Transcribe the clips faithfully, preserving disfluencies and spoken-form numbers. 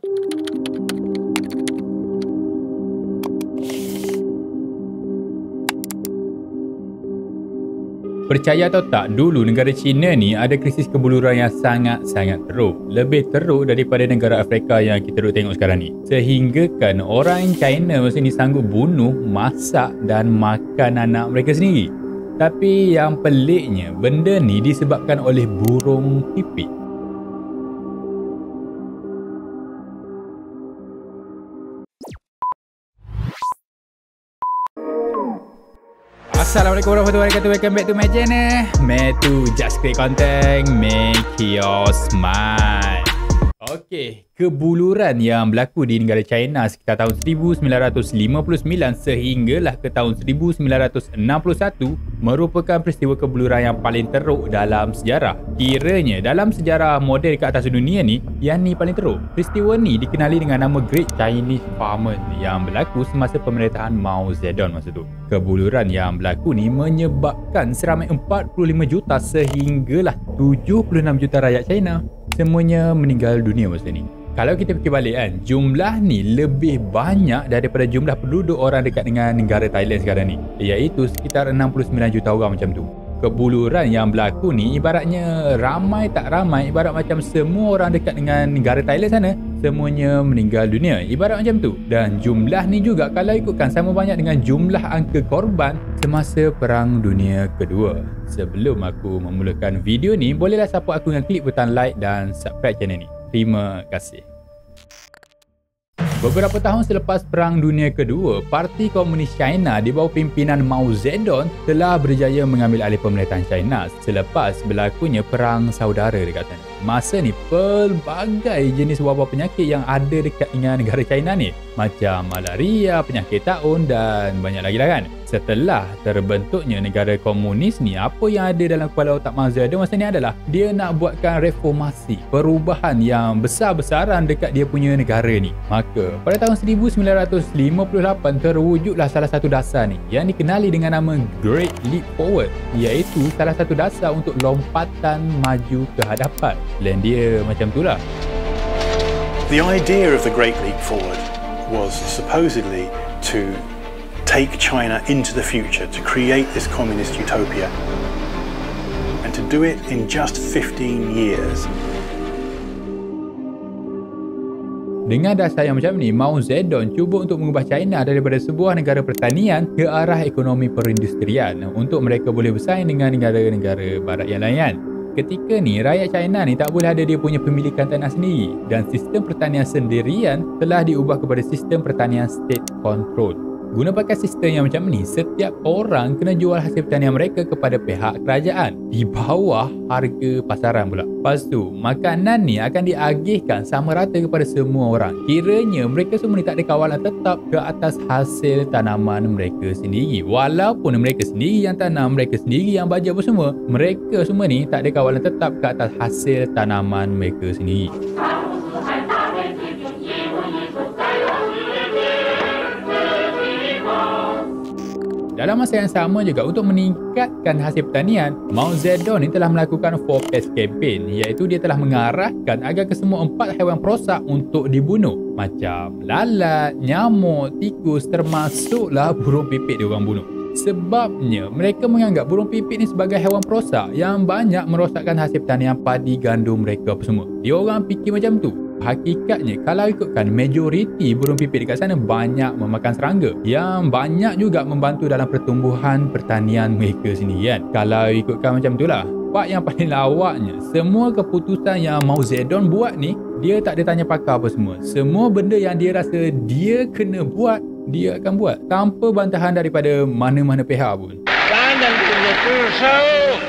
Percaya atau tak, dulu negara China ni ada krisis kebuluran yang sangat-sangat teruk. Lebih teruk daripada negara Afrika yang kita duk tengok sekarang ni. Sehingga kan orang China masa ni sanggup bunuh, masak dan makan anak mereka sendiri. Tapi yang peliknya, benda ni disebabkan oleh burung pipit. Assalamualaikum warahmatullahi wabarakatuh. Welcome back to my channel. Me to just create content, make your smile. Okey, kebuluran yang berlaku di negara China sekitar tahun seribu sembilan ratus lima puluh sembilan sehinggalah ke tahun seribu sembilan ratus enam puluh satu merupakan peristiwa kebuluran yang paling teruk dalam sejarah. Kiranya dalam sejarah moden ke atas dunia ni, yang ni paling teruk. Peristiwa ni dikenali dengan nama Great Chinese Famine yang berlaku semasa pemerintahan Mao Zedong masa tu. Kebuluran yang berlaku ni menyebabkan seramai empat puluh lima juta sehinggalah tujuh puluh enam juta rakyat China semuanya meninggal dunia masa ni. Kalau kita fikir balik kan, jumlah ni lebih banyak daripada jumlah penduduk orang dekat dengan negara Thailand sekarang ni, iaitu sekitar enam puluh sembilan juta orang macam tu. Kebuluran yang berlaku ni ibaratnya ramai tak ramai, ibarat macam semua orang dekat dengan negara Thailand sana semuanya meninggal dunia, ibarat macam tu. Dan jumlah ni juga kalau ikutkan sama banyak dengan jumlah angka korban semasa Perang Dunia Kedua. Sebelum aku memulakan video ni, bolehlah support aku dengan klik butang like dan subscribe channel ni. Terima kasih. Beberapa tahun selepas Perang Dunia Kedua, Parti Komunis China di bawah pimpinan Mao Zedong telah berjaya mengambil alih pemerintahan China selepas berlakunya Perang Saudara dekat sana. Masa ni, pelbagai jenis wabak penyakit yang ada dekat dengan negara China ni, macam malaria, penyakit taun dan banyak lagi lah kan. Setelah terbentuknya negara komunis ni, apa yang ada dalam kepala otak Mao Zedong masa ni adalah dia nak buatkan reformasi, perubahan yang besar-besaran dekat dia punya negara ni. Maka pada tahun seribu sembilan ratus lima puluh lapan terwujudlah salah satu dasar ni yang dikenali dengan nama Great Leap Forward, iaitu salah satu dasar untuk lompatan maju ke hadapan. Plan dia macam tu lah. The idea of the Great Leap Forward was supposedly to take China into the future, to create this communist utopia, and to do it in just fifteen years. Dengan dasar yang macam ni, Mao Zedong cuba untuk mengubah China daripada sebuah negara pertanian ke arah ekonomi perindustrian untuk mereka boleh bersaing dengan negara-negara barat yang lain kan. Ketika ni, rakyat China ni tak boleh ada dia punya pemilikan tanah sendiri dan sistem pertanian sendirian telah diubah kepada sistem pertanian state control. Guna pakai sistem yang macam ni, setiap orang kena jual hasil pertanian mereka kepada pihak kerajaan di bawah harga pasaran pula. Lepas tu, makanan ni akan diagihkan sama rata kepada semua orang. Kiranya mereka semua ni tak ada kawalan tetap ke atas hasil tanaman mereka sendiri. Walaupun mereka sendiri yang tanam, mereka sendiri yang bajet apa semua, mereka semua ni tak ada kawalan tetap ke atas hasil tanaman mereka sendiri. Dalam masa yang sama juga, untuk meningkatkan hasil pertanian, Mao Zedong ni telah melakukan four pest campaign, iaitu dia telah mengarahkan agar kesemua empat haiwan perosak untuk dibunuh, macam lalat, nyamuk, tikus, termasuklah burung pipit dia orang bunuh. Sebabnya mereka menganggap burung pipit ni sebagai haiwan perosak yang banyak merosakkan hasil pertanian padi, gandum mereka apa semua. Dia orang fikir macam tu. Hakikatnya kalau ikutkan, majoriti burung pipit dekat sana banyak memakan serangga yang banyak juga membantu dalam pertumbuhan pertanian mereka sendiri kan. Kalau ikutkan macam tu lah. Part yang paling lawaknya, semua keputusan yang Mao Zedong buat ni, dia tak ada tanya pakar apa semua. Semua benda yang dia rasa dia kena buat, dia akan buat tanpa bantahan daripada mana-mana pihak pun. Jangan punya kusau.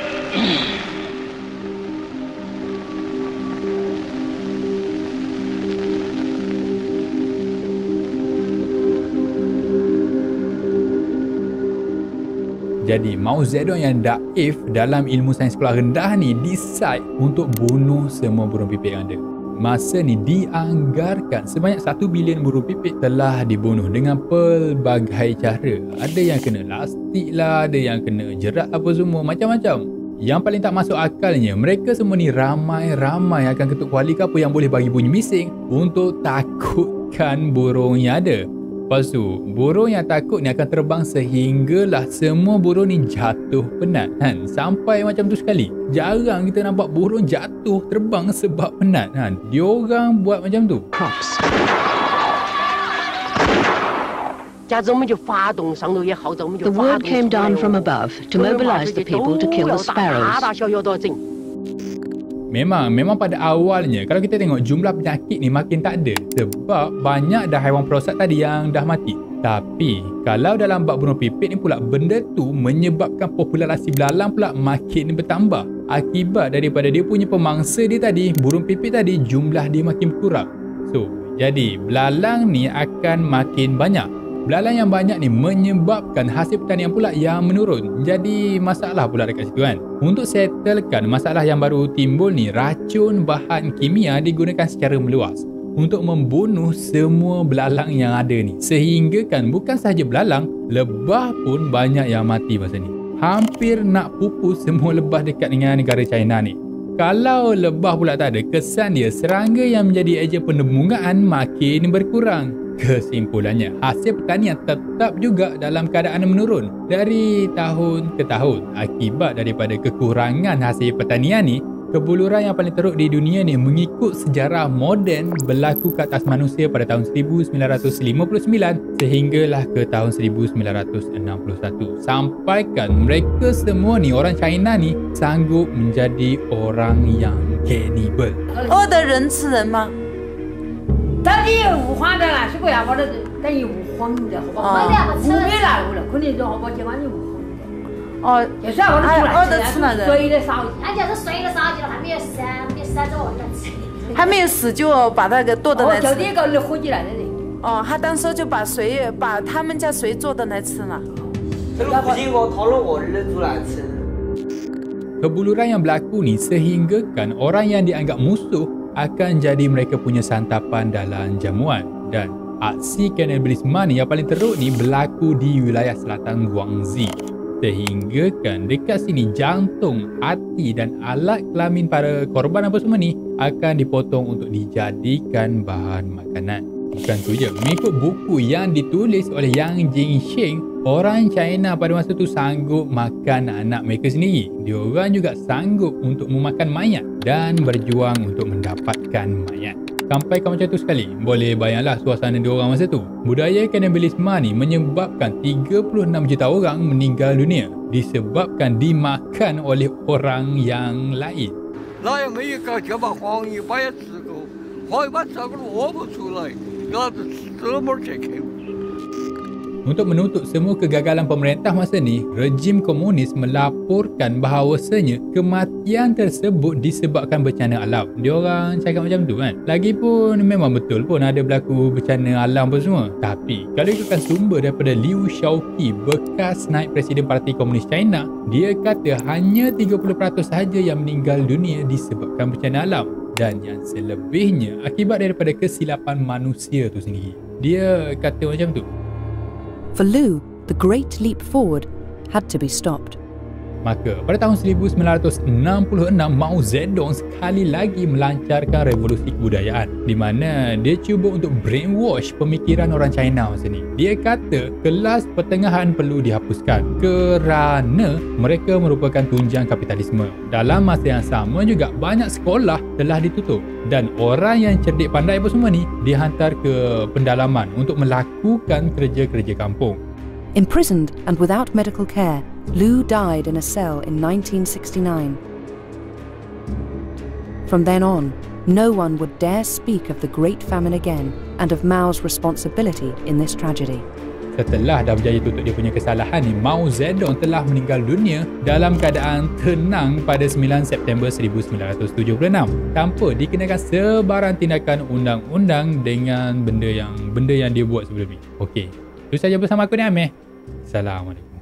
Jadi Mao Zedong yang daif dalam ilmu sains sekolah rendah ni decide untuk bunuh semua burung pipit yang ada. Masa ni dianggarkan sebanyak satu bilion burung pipit telah dibunuh dengan pelbagai cara. Ada yang kena lastik lah, ada yang kena jerat apa semua, macam-macam. Yang paling tak masuk akalnya, mereka semua ni ramai-ramai akan ketuk kuali ke apa yang boleh bagi bunyi bising untuk takutkan burung yang ada. Lepas tu, burung yang takut ni akan terbang sehinggalah semua burung ni jatuh penat kan. Sampai macam tu sekali. Jarang kita nampak burung jatuh terbang sebab penat kan. Diorang buat macam tu. Crops. The word came down from above to mobilize the people to kill the sparrows. Memang, memang pada awalnya kalau kita tengok jumlah penyakit ni makin tak ada sebab banyak dah haiwan perosak tadi yang dah mati. Tapi kalau dalam bab burung pipit ni pula, benda tu menyebabkan populasi belalang pula makin bertambah. Akibat daripada dia punya pemangsa dia tadi, burung pipit tadi, jumlah dia makin berkurang. So, jadi belalang ni akan makin banyak. Belalang yang banyak ni menyebabkan hasil pertanian pula yang menurun. Jadi masalah pula dekat situ kan. Untuk settlekan masalah yang baru timbul ni, racun bahan kimia digunakan secara meluas untuk membunuh semua belalang yang ada ni. Sehingga kan bukan sahaja belalang, lebah pun banyak yang mati masa ni. Hampir nak pupus semua lebah dekat dengan negara China ni. Kalau lebah pula tak ada, kesan dia serangga yang menjadi ejen penembungan makin berkurang. Kesimpulannya, hasil pertanian tetap juga dalam keadaan menurun dari tahun ke tahun. Akibat daripada kekurangan hasil pertanian ni, kebuluran yang paling teruk di dunia ni mengikut sejarah moden berlaku ke atas manusia pada tahun seribu sembilan ratus lima puluh sembilan sehinggalah ke tahun seribu sembilan ratus enam puluh satu. Sampaikan mereka semua ni, orang China ni, sanggup menjadi orang yang cannibal. 饿的人吃人吗？ 当地五花的啦，是不呀？我这等于五黄的，好不好？五没啦，五了，肯定就好不结果你五黄的。 哦， 就是我这饿的吃了人， 水的烧鸡， 俺就是水的烧鸡了，还没有死，没死着我就吃。 还没有死就把那个剁的来吃。 我就这个火鸡来的人。 哦，他当时就把水把他们家水做的来吃了。 Kebuluran yang berlaku ni sehinggakan orang yang dianggap musuh akan jadi mereka punya santapan dalam jamuan. Dan aksi kanibalisme ni yang paling teruk ni berlaku di wilayah selatan Guangxi. Sehinggakan dekat sini jantung, hati dan alat kelamin para korban apa semua ni akan dipotong untuk dijadikan bahan makanan. Bukan tu je, mengikut buku yang ditulis oleh Yang Jingxing, orang China pada masa tu sanggup makan anak mereka sendiri. Diorang juga sanggup untuk memakan mayat dan berjuang untuk mendapatkan mayat. Sampai ke macam tu sekali, boleh bayanglah suasana diorang masa tu. Budaya kanibalisme ni menyebabkan tiga puluh enam juta orang meninggal dunia disebabkan dimakan oleh orang yang lain. Untuk menutup semua kegagalan pemerintah masa ni, rejim komunis melaporkan bahawasanya kematian tersebut disebabkan bencana alam. Diorang cakap macam tu kan. Lagipun memang betul pun ada berlaku bencana alam pun semua. Tapi kalau ikutkan sumber daripada Liu Shaoqi, bekas naib Presiden Parti Komunis China, dia kata hanya tiga puluh peratus sahaja yang meninggal dunia disebabkan bencana alam. Dan yang selebihnya akibat daripada kesilapan manusia tu sendiri. Dia kata macam tu. For Liu, the Great Leap Forward had to be stopped. Maka pada tahun seribu sembilan ratus enam puluh enam, Mao Zedong sekali lagi melancarkan revolusi kebudayaan di mana dia cuba untuk brainwash pemikiran orang China masa ni. Dia kata kelas pertengahan perlu dihapuskan kerana mereka merupakan tunjang kapitalisme. Dalam masa yang sama juga banyak sekolah telah ditutup dan orang yang cerdik pandai apa semua ni dihantar ke pendalaman untuk melakukan kerja-kerja kampung. Imprisoned and without medical care, Liu died in a cell in nineteen sixty-nine. From then on, no one would dare speak of the Great Famine again and of Mao's responsibility in this tragedy. Setelah dah berjaya tutup dia punya kesalahan ni, Mao Zedong telah meninggal dunia dalam keadaan tenang pada sembilan September seribu sembilan ratus tujuh puluh enam tanpa dikenakan sebarang tindakan undang-undang dengan benda yang benda yang dia buat sebelum ni. Okey, itu saja bersama aku ni Amir. Assalamualaikum.